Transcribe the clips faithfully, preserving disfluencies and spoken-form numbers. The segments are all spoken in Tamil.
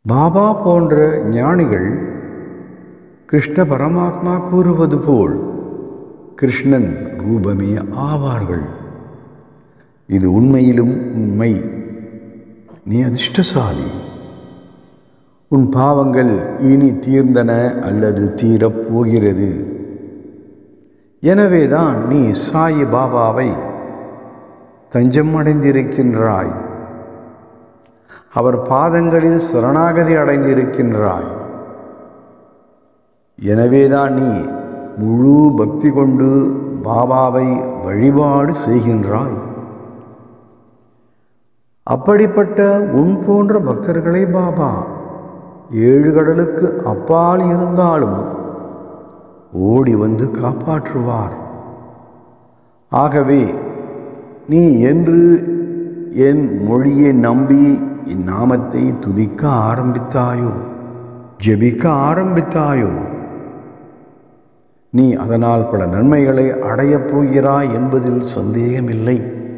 பாபா போன்ற ஞானிகள் கிருஷ்ண பரமாத்மா கூறுவது போல் கிருஷ்ணன் ரூபமே ஆவார்கள். இது உண்மையிலும் உண்மை. நீ அதிர்ஷ்டசாலி. உன் பாவங்கள் இனி தீர்ந்தன அல்லது தீரப்போகிறது. எனவேதான் நீ சாயி பாபாவை தஞ்சம் அடைந்திருக்கின்றாய். அவர் பாதங்களில் சரணாகதி அடைந்திருக்கின்றாய். எனவேதான் நீ முழு பக்தி கொண்டு பாபாவை வழிபாடு செய்கின்றாய். அப்படிப்பட்ட உன் போன்ற பக்தர்களை பாபா ஏழு கடலுக்கு அப்பால் இருந்தாலும் ஓடி வந்து காப்பாற்றுவார். ஆகவே நீ என்று என் மொழியை நம்பி இந்நாமத்தை துதிக்க ஆரம்பித்தாயோ, ஜெபிக்க ஆரம்பித்தாயோ, நீ அதனால் பல நன்மைகளை அடையப் போகிறாய் என்பதில் சந்தேகமில்லை.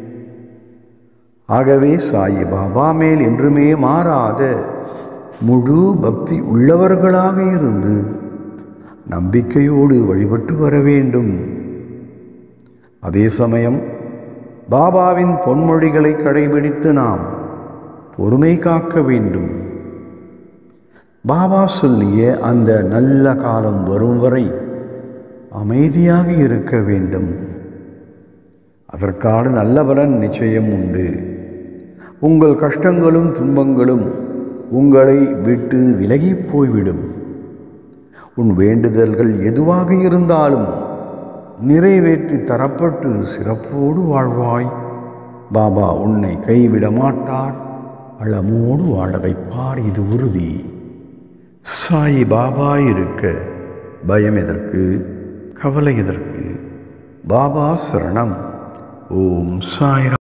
ஆகவே சாயி பாபா மேல் என்றுமே மாறாத முழு பக்தி உள்ளவர்களாக இருந்து நம்பிக்கையோடு வழிபட்டு வர வேண்டும். அதே சமயம் பாபாவின் பொன்மொழிகளை கடைபிடித்து நாம் பொறுமை காக்க வேண்டும். பாபா சொல்லிய அந்த நல்ல காலம் வரும் வரை அமைதியாக இருக்க வேண்டும். அதற்கான நல்ல பலன் நிச்சயம் உண்டு. உங்கள் கஷ்டங்களும் துன்பங்களும் உங்களை விட்டு விலகி போய்விடும். உன் வேண்டுதல்கள் எதுவாக இருந்தாலும் நிறைவேற்றி தரப்பட்டு சிறப்போடு வாழ்வாய். பாபா உன்னை கைவிட மாட்டார், அளமோடு வாழ வைப்பார். இது உறுதி. சாயி பாபா இருக்க பயம் எதற்கு, கவலை எதற்கு? பாபா சரணம். ஓம் சாய்ராம்.